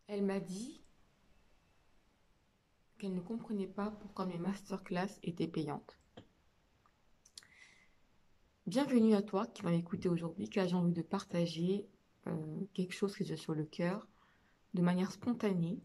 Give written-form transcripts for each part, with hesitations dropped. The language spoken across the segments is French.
Elle m'a dit qu'elle ne comprenait pas pourquoi mes masterclass étaient payantes. Bienvenue à toi qui vas m'écouter aujourd'hui, car j'ai envie de partager quelque chose que j'ai sur le cœur de manière spontanée,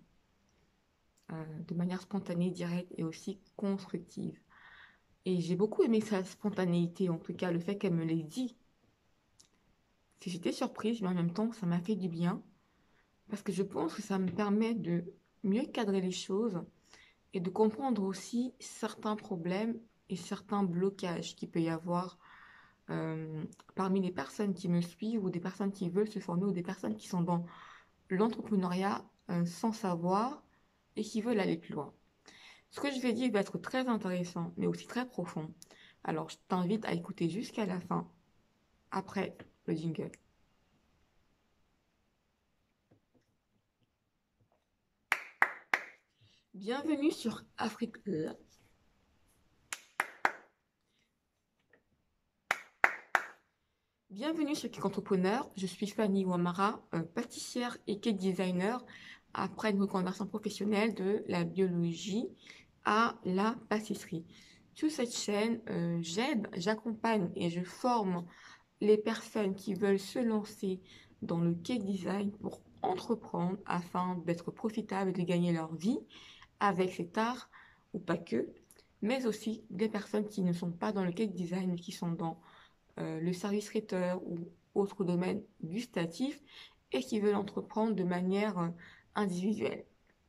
directe et aussi constructive. Et j'ai beaucoup aimé sa spontanéité, en tout cas le fait qu'elle me l'ait dit. Si j'étais surprise, mais en même temps, ça m'a fait du bien, parce que je pense que ça me permet de mieux cadrer les choses et de comprendre aussi certains problèmes et certains blocages qu'il peut y avoir euh, parmi les personnes qui me suivent ou des personnes qui veulent se former ou des personnes qui sont dans l'entrepreneuriat sans savoir et qui veulent aller plus loin. Ce que je vais dire va être très intéressant, mais aussi très profond. Alors, je t'invite à écouter jusqu'à la fin, après le jingle. Bienvenue sur Afrique. Bienvenue sur Cake Entrepreneur. Je suis Fanny Ouamara, pâtissière et cake designer après une reconversion professionnelle de la biologie à la pâtisserie. Sur cette chaîne, j'aide, j'accompagne et je forme les personnes qui veulent se lancer dans le cake design pour entreprendre afin d'être profitables et de gagner leur vie avec cet art ou pas que, mais aussi des personnes qui ne sont pas dans le cake design mais qui sont dans le service traiteur ou autre domaine gustatif et qui veulent entreprendre de manière individuelle.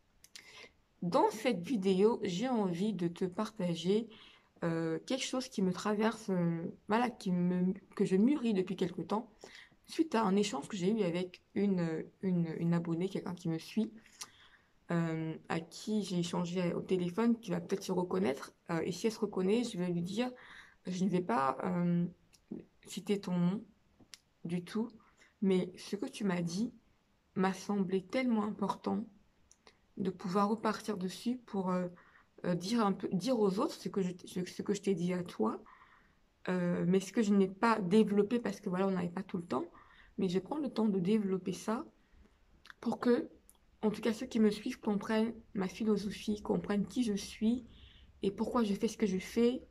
Dans cette vidéo, j'ai envie de te partager quelque chose qui me traverse, voilà, que je mûris depuis quelque temps, suite à un échange que j'ai eu avec une abonnée, quelqu'un qui me suit, à qui j'ai échangé au téléphone, qui va peut-être se reconnaître. Et si elle se reconnaît, je vais lui dire, je ne vais pas citer ton nom du tout, mais ce que tu m'as dit m'a semblé tellement important de pouvoir repartir dessus pour dire aux autres ce que je t'ai dit à toi, mais ce que je n'ai pas développé parce que voilà, on n'avait pas tout le temps, mais je prends le temps de développer ça pour que, en tout cas, ceux qui me suivent comprennent ma philosophie, comprennent qui je suis et pourquoi je fais ce que je fais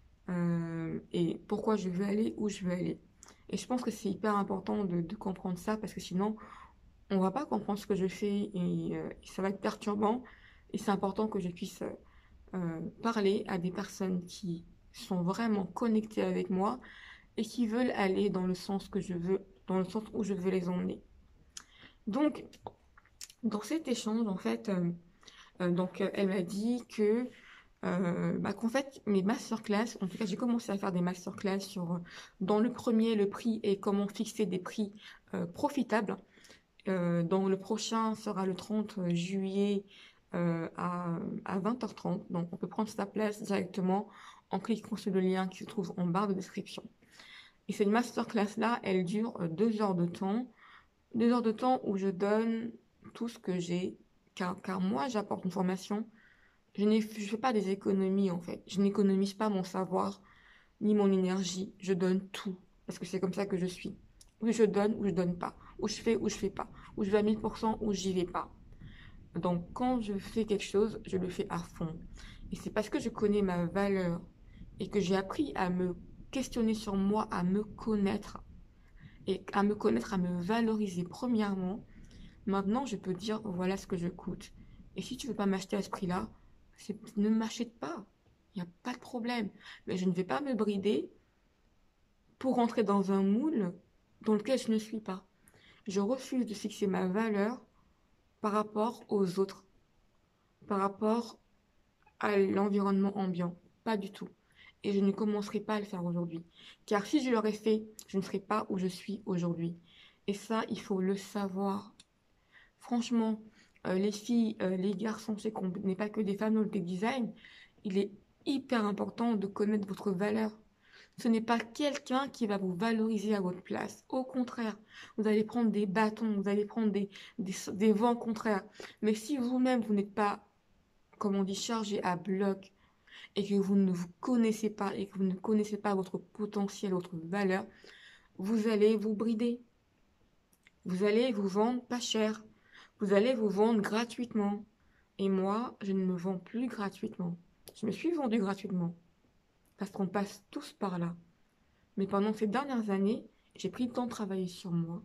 et pourquoi je veux aller où je veux aller. Et je pense que c'est hyper important de comprendre ça parce que sinon, on va pas comprendre ce que je fais et ça va être perturbant. Et c'est important que je puisse parler à des personnes qui sont vraiment connectées avec moi et qui veulent aller dans le sens que je veux, dans le sens où je veux les emmener. Donc, dans cet échange, en fait, elle m'a dit que qu'en fait, mes masterclass, en tout cas, j'ai commencé à faire des masterclass sur, dans le premier, le prix et comment fixer des prix profitables. Donc, le prochain sera le 30 juillet à 20h30. Donc, on peut prendre sa place directement en cliquant sur le lien qui se trouve en barre de description. Et cette masterclass-là, elle dure 2 heures de temps. 2 heures de temps où je donne tout ce que j'ai. Car moi, j'apporte une formation. Je fais pas des économies, en fait. Je n'économise pas mon savoir ni mon énergie. Je donne tout. Parce que c'est comme ça que je suis. Ou je donne pas. Ou je fais ou je fais pas. Ou je vais à 1000% ou j'y vais pas. Donc, quand je fais quelque chose, je le fais à fond. Et c'est parce que je connais ma valeur et que j'ai appris à me questionner sur moi, à me connaître et à me connaître, à me valoriser premièrement. Maintenant, je peux dire, voilà ce que je coûte. Et si tu veux pas m'acheter à ce prix-là, ne m'achète pas. Il n'y a pas de problème. Mais je ne vais pas me brider pour rentrer dans un moule dans lequel je ne suis pas. Je refuse de fixer ma valeur par rapport aux autres, par rapport à l'environnement ambiant. Pas du tout. Et je ne commencerai pas à le faire aujourd'hui. Car si je l'aurais fait, je ne serais pas où je suis aujourd'hui. Et ça, il faut le savoir. Franchement, les filles, les garçons, c'est qu'on n'est pas que des femmes dans le tech design. Il est hyper important de connaître votre valeur. Ce n'est pas quelqu'un qui va vous valoriser à votre place. Au contraire, vous allez prendre des bâtons, vous allez prendre des vents contraires. Mais si vous-même, vous n'êtes pas, comme on dit, chargé à bloc et que vous ne vous connaissez pas et que vous ne connaissez pas votre potentiel, votre valeur, vous allez vous brider. Vous allez vous vendre pas cher. Vous allez vous vendre gratuitement. Et moi, je ne me vends plus gratuitement. Je me suis vendue gratuitement. Parce qu'on passe tous par là. Mais pendant ces dernières années, j'ai pris le temps de travailler sur moi,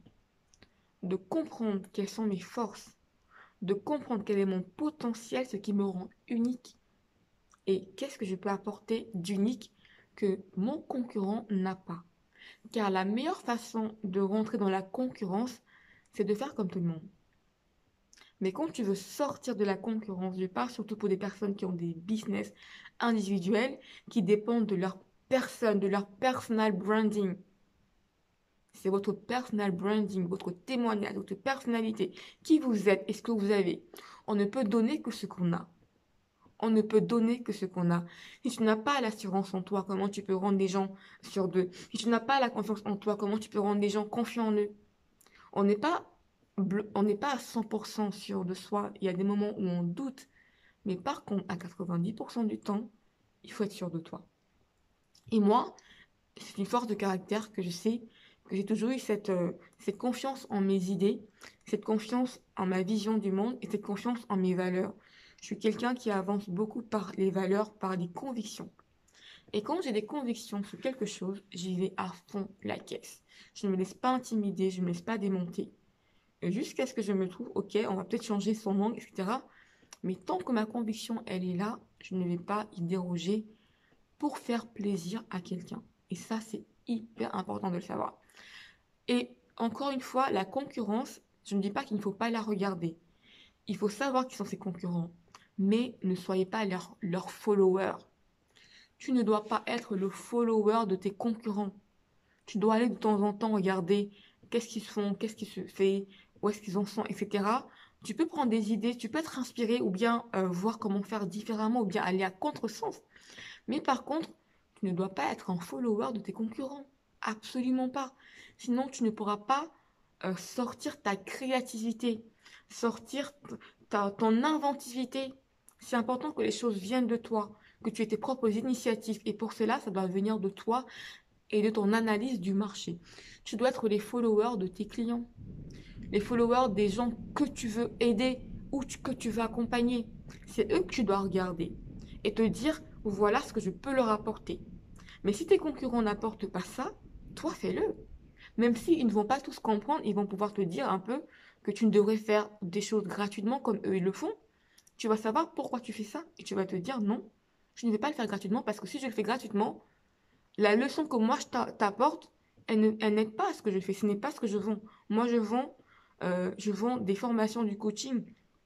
de comprendre quelles sont mes forces, de comprendre quel est mon potentiel, ce qui me rend unique et qu'est-ce que je peux apporter d'unique que mon concurrent n'a pas. Car la meilleure façon de rentrer dans la concurrence, c'est de faire comme tout le monde. Mais quand tu veux sortir de la concurrence, je parle surtout pour des personnes qui ont des business individuels, qui dépendent de leur personne, de leur personal branding. C'est votre personal branding, votre témoignage, votre personnalité. Qui vous êtes et ce que vous avez. On ne peut donner que ce qu'on a. On ne peut donner que ce qu'on a. Si tu n'as pas l'assurance en toi, comment tu peux rendre les gens sûrs d'eux? Si tu n'as pas la confiance en toi, comment tu peux rendre les gens confiants en eux? On n'est pas, on n'est pas à 100% sûr de soi. Il y a des moments où on doute. Mais par contre, à 90% du temps, il faut être sûr de toi. Et moi, c'est une force de caractère que je sais que j'ai toujours eu cette confiance en mes idées, cette confiance en ma vision du monde et cette confiance en mes valeurs. Je suis quelqu'un qui avance beaucoup par les valeurs, par les convictions. Et quand j'ai des convictions sur quelque chose, j'y vais à fond la caisse. Je ne me laisse pas intimider, je ne me laisse pas démonter. Jusqu'à ce que je me trouve, ok, on va peut-être changer son angle, etc. Mais tant que ma conviction, elle est là, je ne vais pas y déroger pour faire plaisir à quelqu'un. Et ça, c'est hyper important de le savoir. Et encore une fois, la concurrence, je ne dis pas qu'il ne faut pas la regarder. Il faut savoir qui sont ses concurrents. Mais ne soyez pas leurs followers. Tu ne dois pas être le follower de tes concurrents. Tu dois aller de temps en temps regarder qu'est-ce qu'ils font, qu'est-ce qui se fait, où est-ce qu'ils en sont, etc. Tu peux prendre des idées, tu peux être inspiré ou bien voir comment faire différemment ou bien aller à contresens. Mais par contre, tu ne dois pas être un follower de tes concurrents. Absolument pas. Sinon, tu ne pourras pas sortir ta créativité, sortir ton inventivité. C'est important que les choses viennent de toi, que tu aies tes propres initiatives. Et pour cela, ça doit venir de toi et de ton analyse du marché. Tu dois être les followers de tes clients, les followers des gens que tu veux aider ou que tu veux accompagner. C'est eux que tu dois regarder et te dire, voilà ce que je peux leur apporter. Mais si tes concurrents n'apportent pas ça, toi fais-le. Même s'ils ne vont pas tous comprendre, ils vont pouvoir te dire un peu que tu ne devrais faire des choses gratuitement comme eux ils le font. Tu vas savoir pourquoi tu fais ça et tu vas te dire non, je ne vais pas le faire gratuitement parce que si je le fais gratuitement, la leçon que moi je t'apporte, elle n'aide pas à ce que je fais. Ce n'est pas ce que je vends. Moi, je vends des formations du coaching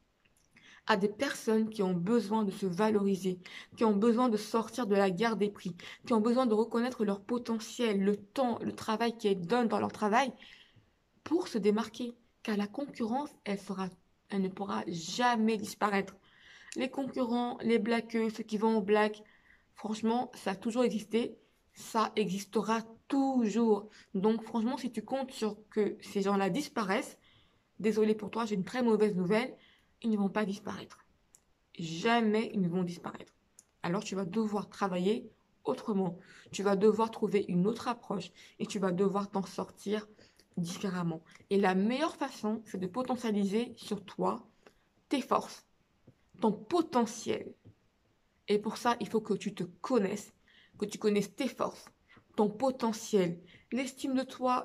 à des personnes qui ont besoin de se valoriser, qui ont besoin de sortir de la guerre des prix, qui ont besoin de reconnaître leur potentiel, le temps, le travail qu'elles donnent dans leur travail pour se démarquer. Car la concurrence, elle ne pourra jamais disparaître. Les concurrents, les blagueux, ceux qui vont au black, franchement, ça a toujours existé, ça existera toujours. Donc franchement, si tu comptes sur que ces gens-là disparaissent, désolé pour toi, j'ai une très mauvaise nouvelle, ils ne vont pas disparaître. Jamais ils ne vont disparaître. Alors tu vas devoir travailler autrement. Tu vas devoir trouver une autre approche et tu vas devoir t'en sortir différemment. Et la meilleure façon, c'est de potentialiser sur toi tes forces, ton potentiel. Et pour ça, il faut que tu te connaisses, que tu connaisses tes forces, ton potentiel, l'estime de toi,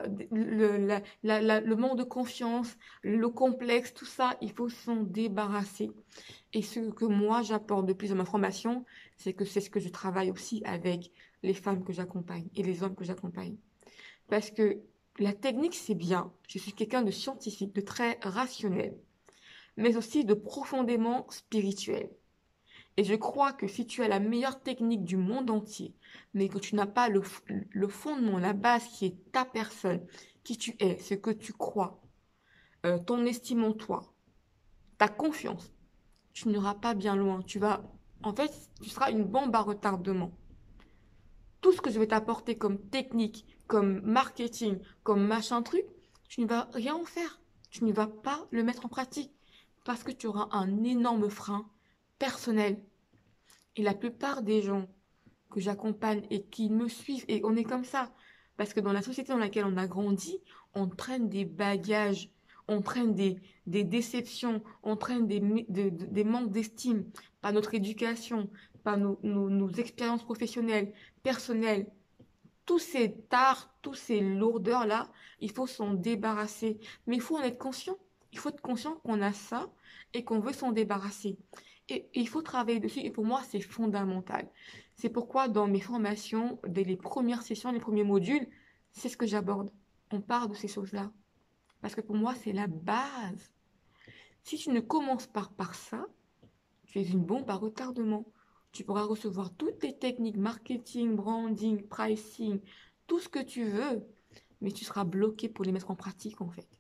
le manque de confiance, le complexe, tout ça, il faut s'en débarrasser. Et ce que moi, j'apporte de plus dans ma formation, c'est que c'est ce que je travaille aussi avec les femmes que j'accompagne et les hommes que j'accompagne. Parce que la technique, c'est bien. Je suis quelqu'un de scientifique, de très rationnel, mais aussi de profondément spirituel. Et je crois que si tu as la meilleure technique du monde entier, mais que tu n'as pas le fondement, la base qui est ta personne, qui tu es, ce que tu crois, ton estime en toi, ta confiance, tu n'iras pas bien loin. En fait, tu seras une bombe à retardement. Tout ce que je vais t'apporter comme technique, comme marketing, comme machin truc, tu ne vas rien en faire. Tu ne vas pas le mettre en pratique parce que tu auras un énorme frein personnel. Et la plupart des gens que j'accompagne et qui me suivent, et on est comme ça, parce que dans la société dans laquelle on a grandi, on traîne des bagages, on traîne des déceptions, on traîne des manques d'estime par notre éducation, par nos expériences professionnelles, personnelles. Tous ces tares, tous ces lourdeurs-là, il faut s'en débarrasser. Mais il faut en être conscient. Il faut être conscient qu'on a ça et qu'on veut s'en débarrasser. Et il faut travailler dessus. Et pour moi, c'est fondamental. C'est pourquoi dans mes formations, dès les premières sessions, les premiers modules, c'est ce que j'aborde. On parle de ces choses-là. Parce que pour moi, c'est la base. Si tu ne commences pas par ça, tu es une bombe à retardement. Tu pourras recevoir toutes tes techniques marketing, branding, pricing, tout ce que tu veux, mais tu seras bloqué pour les mettre en pratique en fait.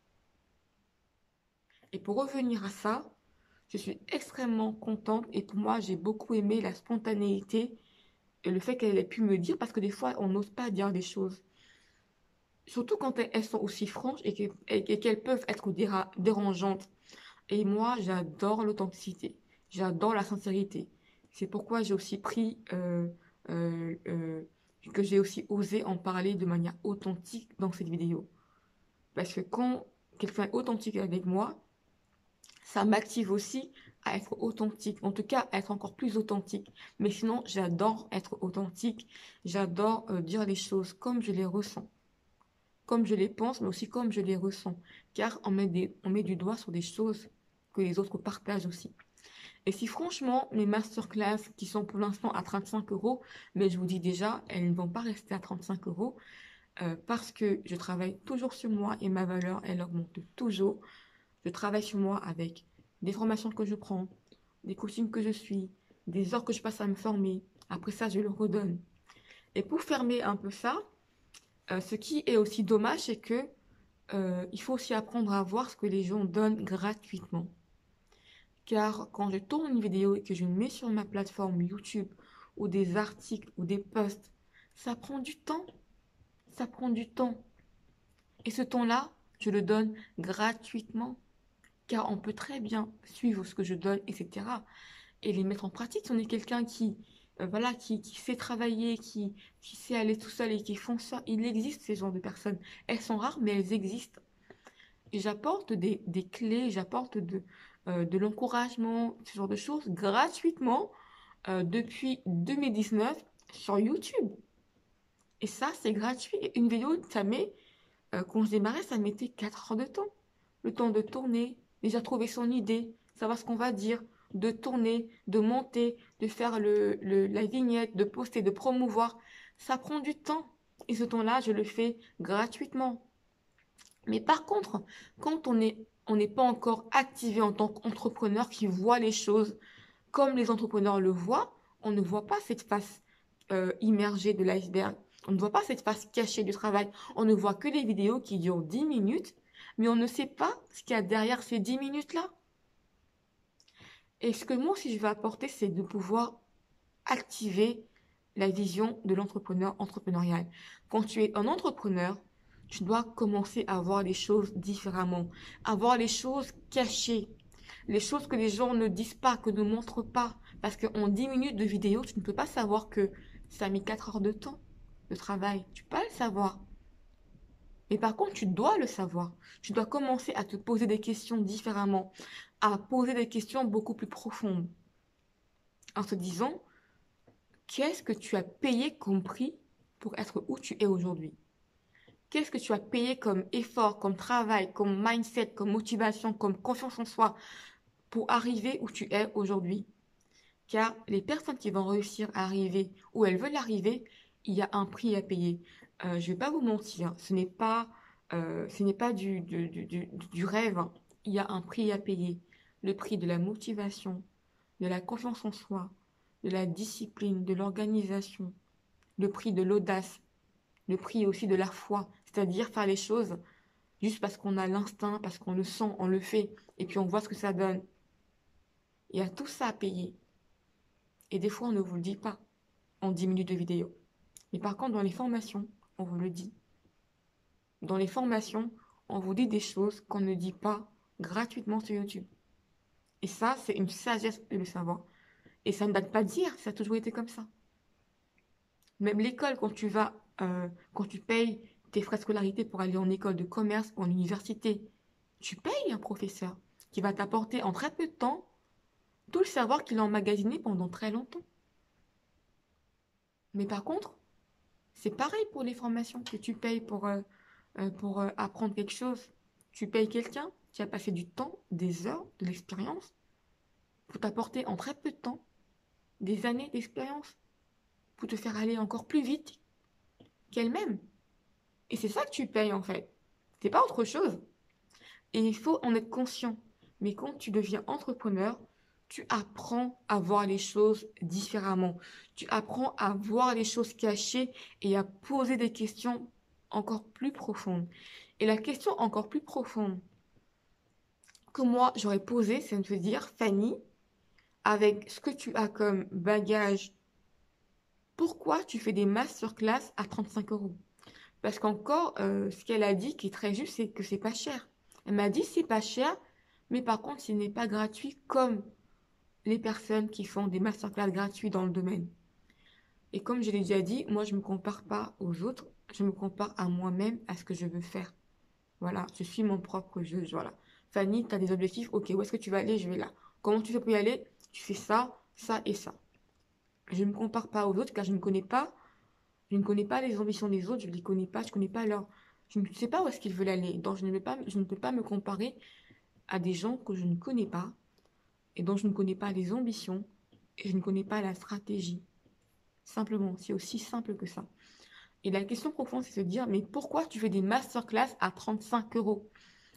Et pour revenir à ça, je suis extrêmement contente et pour moi, j'ai beaucoup aimé la spontanéité et le fait qu'elle ait pu me dire, parce que des fois, on n'ose pas dire des choses. Surtout quand elles sont aussi franches et qu'elles peuvent être dérangeantes. Et moi, j'adore l'authenticité. J'adore la sincérité. C'est pourquoi j'ai aussi pris, euh, euh, que j'ai aussi osé en parler de manière authentique dans cette vidéo. Parce que quand quelqu'un est authentique avec moi, ça m'active aussi à être authentique. En tout cas, à être encore plus authentique. Mais sinon, j'adore être authentique. J'adore dire les choses comme je les ressens. Comme je les pense, mais aussi comme je les ressens. Car on met du doigt sur des choses que les autres partagent aussi. Et si franchement, mes masterclass qui sont pour l'instant à 35 euros, mais je vous dis déjà, elles ne vont pas rester à 35 euros parce que je travaille toujours sur moi et ma valeur, elle augmente toujours. Je travaille sur moi avec des formations que je prends, des coachings que je suis, des heures que je passe à me former. Après ça, je le redonne. Et pour fermer un peu ça, ce qui est aussi dommage, c'est que il faut aussi apprendre à voir ce que les gens donnent gratuitement. Car quand je tourne une vidéo et que je mets sur ma plateforme YouTube ou des articles ou des posts, ça prend du temps. Ça prend du temps. Et ce temps-là, je le donne gratuitement. Car on peut très bien suivre ce que je donne, etc. Et les mettre en pratique. Si on est quelqu'un voilà, qui sait travailler, qui sait aller tout seul et qui font ça, il existe ces genres de personnes. Elles sont rares, mais elles existent. Et j'apporte des clés, j'apporte de l'encouragement, ce genre de choses gratuitement depuis 2019 sur YouTube. Et ça, c'est gratuit. Et une vidéo, quand je démarrais, ça mettait 4 heures de temps. Le temps de tourner, déjà trouver son idée, savoir ce qu'on va dire, de tourner, de monter, de faire la vignette, de poster, de promouvoir. Ça prend du temps. Et ce temps-là, je le fais gratuitement. Mais par contre, quand on n'est pas encore activé en tant qu'entrepreneur qui voit les choses comme les entrepreneurs le voient, on ne voit pas cette face immergée de l'iceberg. On ne voit pas cette face cachée du travail. On ne voit que les vidéos qui durent 10 minutes, mais on ne sait pas ce qu'il y a derrière ces 10 minutes-là. Et ce que moi aussi je vais apporter, c'est de pouvoir activer la vision de l'entrepreneur entrepreneurial. Quand tu es un entrepreneur, tu dois commencer à voir les choses différemment, à voir les choses cachées, les choses que les gens ne disent pas, que ne montrent pas. Parce qu'en 10 minutes de vidéo, tu ne peux pas savoir que ça a mis 4 heures de temps de travail. Tu peux pas le savoir. Mais par contre, tu dois le savoir. Tu dois commencer à te poser des questions différemment, à poser des questions beaucoup plus profondes. En te disant, qu'est-ce que tu as payé comme prix pour être où tu es aujourd'hui? Qu'est-ce que tu as payé comme effort, comme travail, comme mindset, comme motivation, comme confiance en soi pour arriver où tu es aujourd'hui? Car les personnes qui vont réussir à arriver où elles veulent arriver, il y a un prix à payer. Je ne vais pas vous mentir, ce n'est pas du rêve, hein. Il y a un prix à payer. Le prix de la motivation, de la confiance en soi, de la discipline, de l'organisation, le prix de l'audace, le prix aussi de la foi, c'est-à-dire faire les choses juste parce qu'on a l'instinct, parce qu'on le sent, on le fait, et puis on voit ce que ça donne. Il y a tout ça à payer. Et des fois, on ne vous le dit pas en 10 minutes de vidéo. Mais par contre, dans les formations, on vous le dit. Dans les formations, on vous dit des choses qu'on ne dit pas gratuitement sur YouTube. Et ça, c'est une sagesse de le savoir. Et ça ne date pas d'hier, ça a toujours été comme ça. Même l'école, quand tu payes tes frais de scolarité pour aller en école de commerce ou en université, tu payes un professeur qui va t'apporter en très peu de temps tout le savoir qu'il a emmagasiné pendant très longtemps. Mais par contre, c'est pareil pour les formations que tu payes pour apprendre quelque chose. Tu payes quelqu'un qui a passé du temps, des heures, de l'expérience, pour t'apporter en très peu de temps des années d'expérience, pour te faire aller encore plus vite qu'elle-même. Et c'est ça que tu payes en fait. C'est pas autre chose. Et il faut en être conscient. Mais quand tu deviens entrepreneur, tu apprends à voir les choses différemment. Tu apprends à voir les choses cachées et à poser des questions encore plus profondes. Et la question encore plus profonde que moi j'aurais posée, c'est de te dire, Fanny, avec ce que tu as comme bagage, pourquoi tu fais des masterclass à 35 euros? Parce qu'encore, ce qu'elle a dit qui est très juste, c'est que c'est pas cher. Elle m'a dit c'est pas cher, mais par contre, ce n'est pas gratuit comme les personnes qui font des masterclass gratuits dans le domaine. Et comme je l'ai déjà dit, moi, je ne me compare pas aux autres, je me compare à moi-même, à ce que je veux faire. Voilà, je suis mon propre juge, voilà. Fanny, tu as des objectifs, ok, où est-ce que tu vas aller? Je vais là. Comment tu fais pour y aller? Tu fais ça, ça et ça. Je ne me compare pas aux autres car je ne connais pas les ambitions des autres, je ne les connais pas, je ne connais pas leur... Je ne sais pas où est-ce qu'ils veulent aller, donc je ne peux pas me comparer à des gens que je ne connais pas et dont je ne connais pas les ambitions et je ne connais pas la stratégie. Simplement, c'est aussi simple que ça. Et la question profonde, c'est de se dire, mais pourquoi tu fais des masterclass à 35 euros?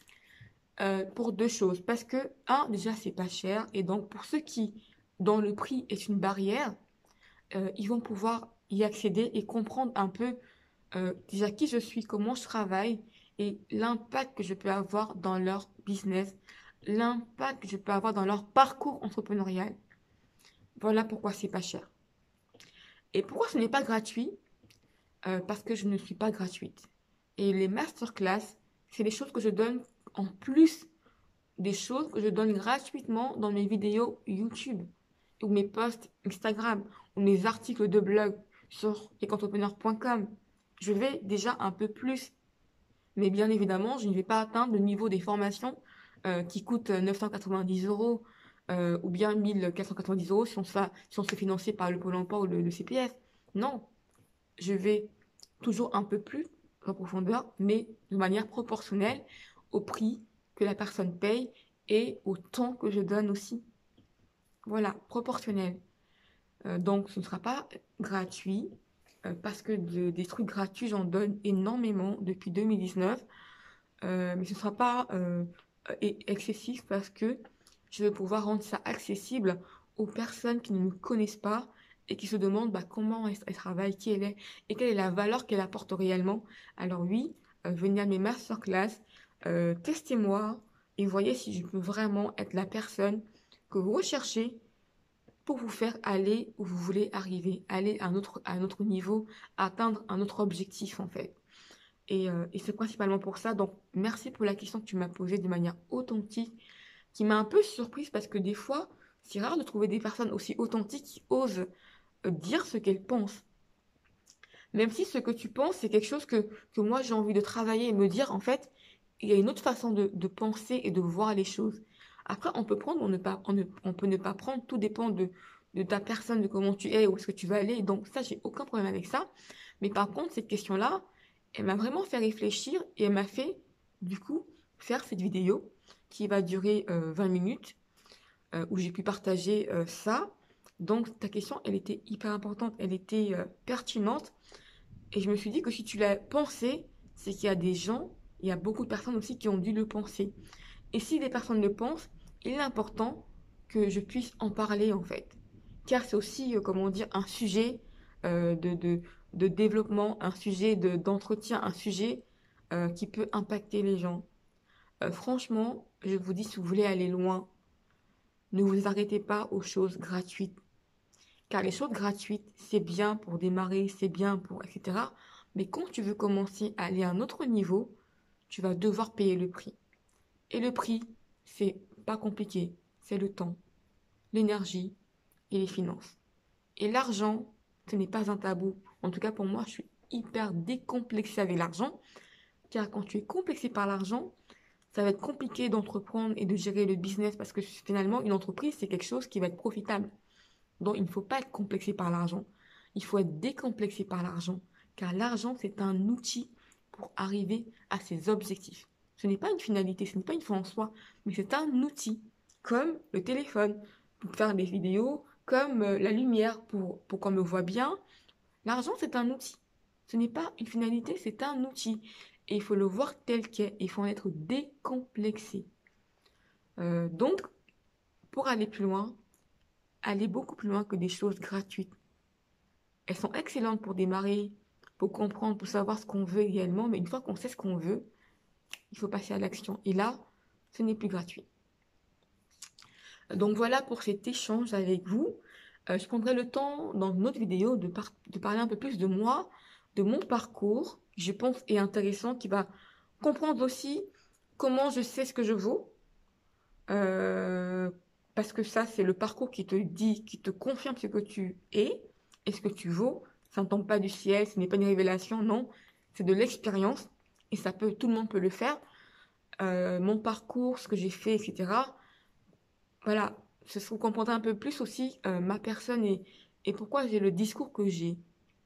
Pour deux choses. Parce que, un, déjà, c'est pas cher. Et donc, pour ceux qui, dont le prix est une barrière, ils vont pouvoir y accéder et comprendre un peu déjà qui je suis, comment je travaille et l'impact que je peux avoir dans leur business, l'impact que je peux avoir dans leur parcours entrepreneurial. Voilà pourquoi c'est pas cher. Et pourquoi ce n'est pas gratuit? Parce que je ne suis pas gratuite. Et les masterclass, c'est des choses que je donne en plus des choses que je donne gratuitement dans mes vidéos YouTube ou mes posts Instagram ou mes articles de blog sur lesentrepreneur.com. Je vais déjà un peu plus. Mais bien évidemment, je ne vais pas atteindre le niveau des formations qui coûtent 990 euros ou bien 1490 euros si on se fait financer par le Pôle emploi ou le CPF. Non, je vais toujours un peu plus en profondeur, mais de manière proportionnelle au prix que la personne paye et au temps que je donne aussi. Voilà, proportionnel. Donc, ce ne sera pas gratuit parce que des trucs gratuits, j'en donne énormément depuis 2019. Mais ce ne sera pas excessif parce que je vais pouvoir rendre ça accessible aux personnes qui ne me connaissent pas et qui se demandent bah, comment elle travaille, qui elle est et quelle est la valeur qu'elle apporte réellement. Alors oui, venez à mes masterclass, testez-moi et voyez si je peux vraiment être la personne que vous recherchez pour vous faire aller où vous voulez arriver, aller à un autre niveau, atteindre un autre objectif en fait. Et c'est principalement pour ça. Donc, merci pour la question que tu m'as posée de manière authentique, qui m'a un peu surprise parce que des fois, c'est rare de trouver des personnes aussi authentiques qui osent dire ce qu'elles pensent. Même si ce que tu penses, c'est quelque chose que moi j'ai envie de travailler et me dire, en fait, il y a une autre façon de penser et de voir les choses. Après, on peut prendre, on peut ne pas prendre, tout dépend de ta personne, de comment tu es, où est-ce que tu vas aller. Donc ça, j'ai aucun problème avec ça. Mais par contre, cette question-là, elle m'a vraiment fait réfléchir et elle m'a fait, du coup, faire cette vidéo qui va durer 20 minutes, où j'ai pu partager ça. Donc ta question, elle était hyper importante, elle était pertinente. Et je me suis dit que si tu l'as pensé, c'est qu'il y a des gens, il y a beaucoup de personnes aussi qui ont dû le penser. Et si des personnes le pensent, il est important que je puisse en parler en fait. Car c'est aussi, comment dire, un sujet euh, de, de, de développement, un sujet d'entretien, un sujet qui peut impacter les gens. Franchement, je vous dis, si vous voulez aller loin, ne vous arrêtez pas aux choses gratuites. Car les choses gratuites, c'est bien pour démarrer, c'est bien pour, etc. Mais quand tu veux commencer à aller à un autre niveau, tu vas devoir payer le prix. Et le prix, c'est pas compliqué, c'est le temps, l'énergie et les finances. Et l'argent, ce n'est pas un tabou. En tout cas, pour moi, je suis hyper décomplexée avec l'argent. Car quand tu es complexé par l'argent, ça va être compliqué d'entreprendre et de gérer le business parce que finalement, une entreprise, c'est quelque chose qui va être profitable. Donc, il ne faut pas être complexé par l'argent. Il faut être décomplexé par l'argent, car l'argent, c'est un outil pour arriver à ses objectifs. Ce n'est pas une finalité, ce n'est pas une fin en soi, mais c'est un outil, comme le téléphone, pour faire des vidéos, comme la lumière, pour qu'on me voit bien. L'argent, c'est un outil. Ce n'est pas une finalité, c'est un outil. Et il faut le voir tel qu'est. Il faut en être décomplexé. Donc, pour aller plus loin, aller beaucoup plus loin que des choses gratuites. Elles sont excellentes pour démarrer, pour comprendre, pour savoir ce qu'on veut réellement, mais une fois qu'on sait ce qu'on veut, il faut passer à l'action. Et là, ce n'est plus gratuit. Donc voilà pour cet échange avec vous. Je prendrai le temps dans une autre vidéo de parler un peu plus de moi, de mon parcours, je pense est intéressant, qui va comprendre aussi comment je sais ce que je vaux. Parce que ça, c'est le parcours qui te dit, qui te confirme ce que tu es et ce que tu vaux. Ça ne tombe pas du ciel, ce n'est pas une révélation, non. C'est de l'expérience et tout le monde peut le faire. Mon parcours, ce que j'ai fait, etc. Voilà, ce serait comprendre un peu plus aussi ma personne et pourquoi j'ai le discours que j'ai.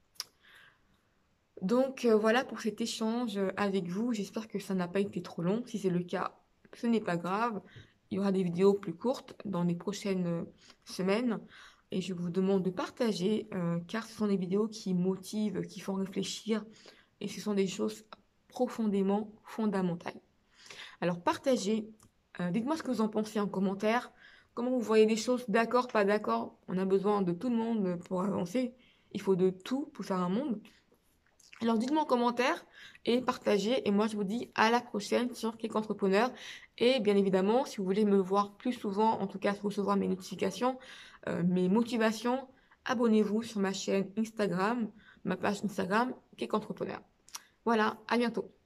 Donc voilà pour cet échange avec vous. J'espère que ça n'a pas été trop long. Si c'est le cas, ce n'est pas grave. Il y aura des vidéos plus courtes dans les prochaines semaines. Et je vous demande de partager car ce sont des vidéos qui motivent, qui font réfléchir. Et ce sont des choses profondément fondamentales. Alors partagez. Dites-moi ce que vous en pensez en commentaire. Comment vous voyez les choses, d'accord, pas d'accord. On a besoin de tout le monde pour avancer. Il faut de tout pour faire un monde. Alors dites-moi en commentaire et partagez. Et moi, je vous dis à la prochaine sur Click Entrepreneur. Et bien évidemment, si vous voulez me voir plus souvent, en tout cas recevoir mes notifications, mes motivations, abonnez-vous sur ma chaîne Instagram, ma page Instagram Click Entrepreneur. Voilà, à bientôt.